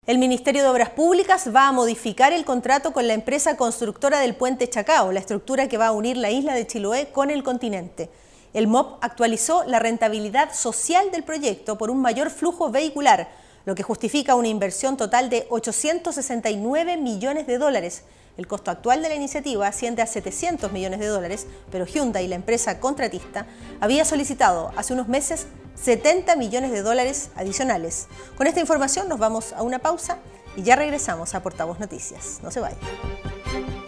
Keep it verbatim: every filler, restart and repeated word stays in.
El Ministerio de Obras Públicas va a modificar el contrato con la empresa constructora del Puente Chacao, la estructura que va a unir la isla de Chiloé con el continente. El M O P actualizó la rentabilidad social del proyecto por un mayor flujo vehicular, lo que justifica una inversión total de ochocientos sesenta y nueve millones de dólares. El costo actual de la iniciativa asciende a setecientos millones de dólares, pero Hyundai, la empresa contratista, había solicitado hace unos meses setenta millones de dólares adicionales. Con esta información nos vamos a una pausa y ya regresamos a Portavoz Noticias. No se vayan.